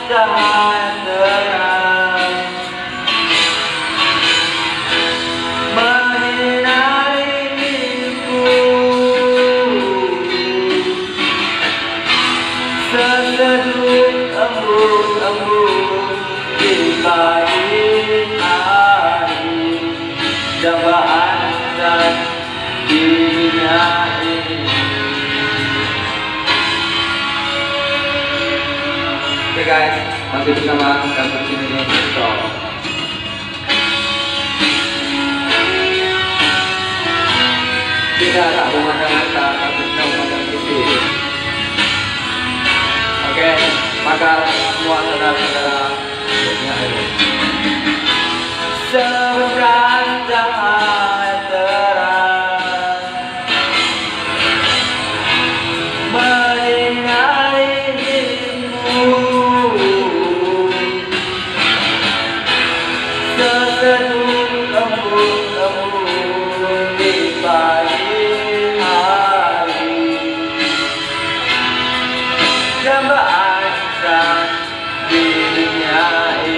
cahaya terang menyinari hidupku, sesejuk embun-embun di pagi hari, dambaan dan di dunia ini. Oke guys, masih bersama kami di sini Stop. Tidak ada pemandangan tak takutnya memandang isi. Oke, maka semua saudara-saudara seberang cahaya terang menyinari hidupmu, sesejuk embun-embun di pagi hari, dambaan di dunia ini.